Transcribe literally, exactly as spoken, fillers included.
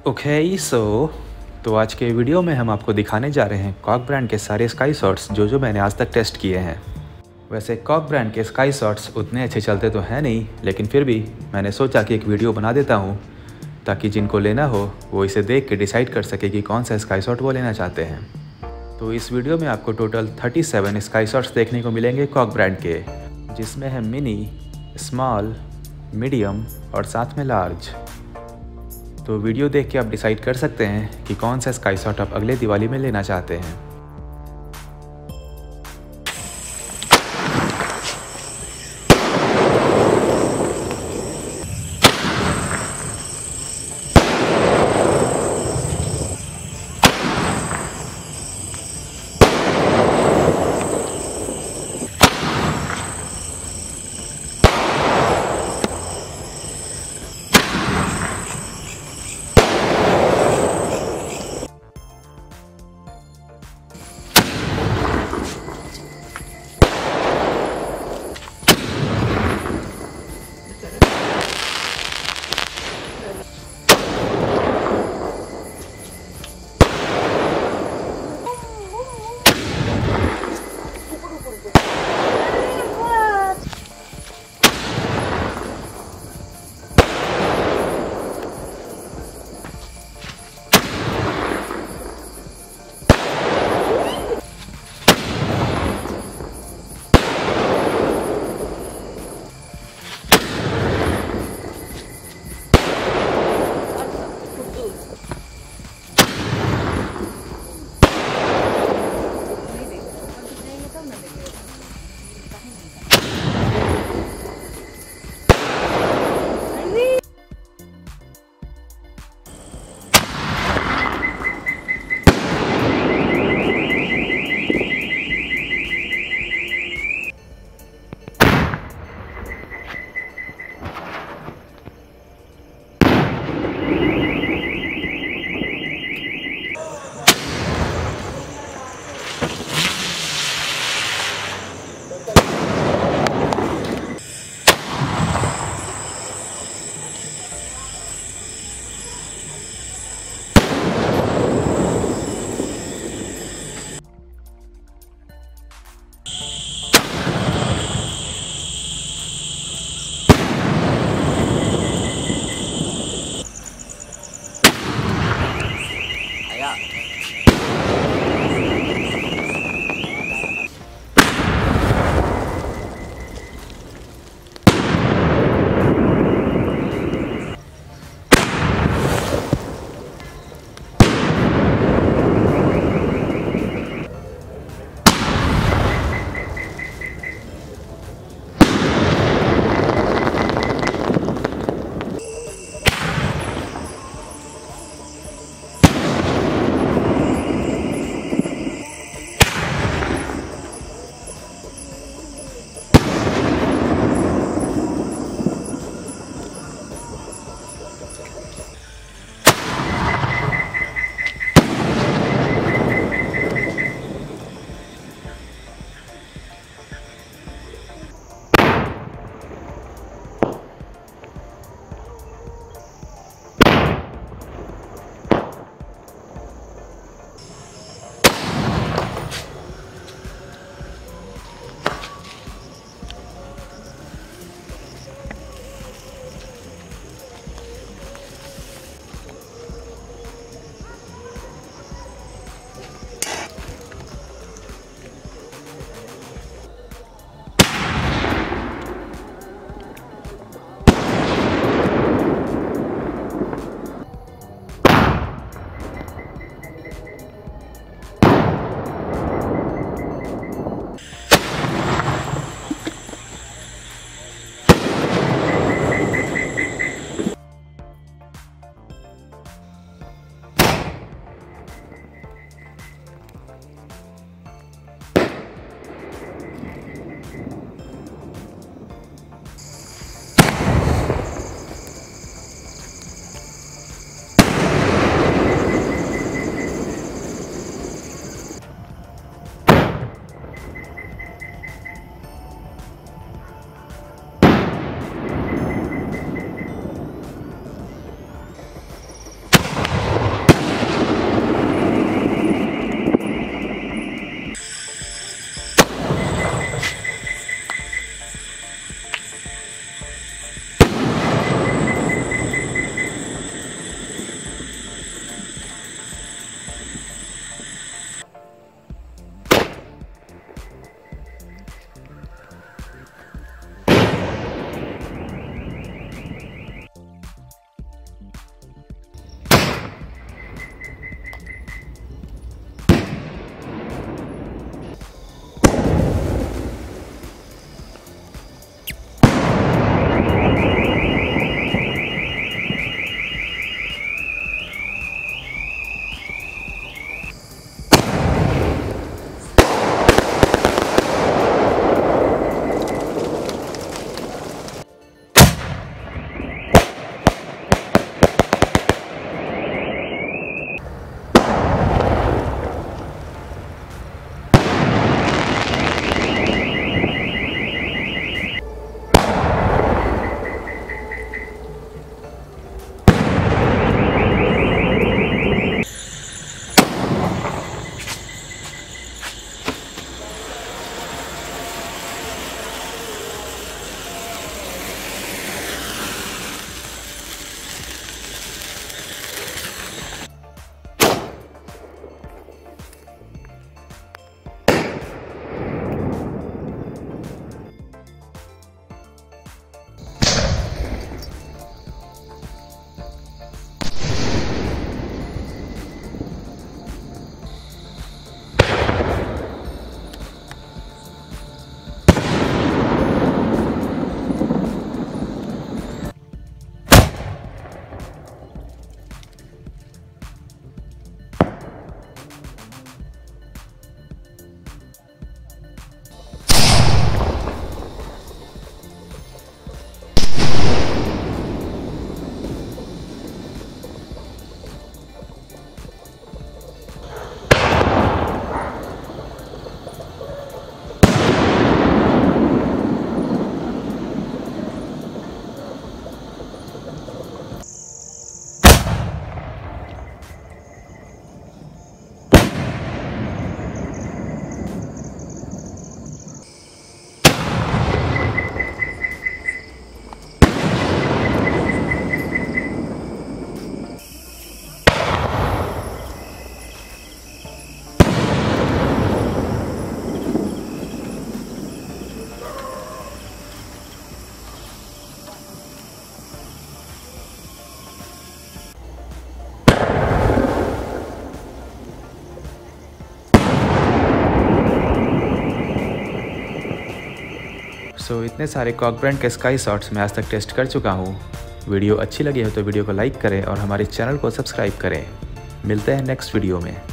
Okay so तो आज के वीडियो में हम आपको दिखाने जा रहे हैं कॉक ब्रांड के सारे स्काई शॉट्स जो जो मैंने आज तक टेस्ट किए हैं। वैसे कॉक ब्रांड के स्काई शॉट्स उतने अच्छे चलते तो हैं नहीं, लेकिन फिर भी मैंने सोचा कि एक वीडियो बना देता हूँ ताकि जिनको लेना हो वो इसे देख के डिसाइड कर सके कि कौन सा स्काई शॉट वो लेना चाहते हैं। तो इस वीडियो में आपको टोटल सैंतीस स्काई शॉट्स देखने को मिलेंगे कॉक ब्रांड के, जिसमें है मिनी, स्मॉल, मीडियम और साथ में लार्ज। तो वीडियो देख के आप डिसाइड कर सकते हैं कि कौन सा स्काई शॉट आप अगले दिवाली में लेना चाहते हैं। सो so, इतने सारे कॉक ब्रांड के स्काई शॉट्स मैं आज तक टेस्ट कर चुका हूँ। वीडियो अच्छी लगी हो तो वीडियो को लाइक करें और हमारे चैनल को सब्सक्राइब करें। मिलते हैं नेक्स्ट वीडियो में।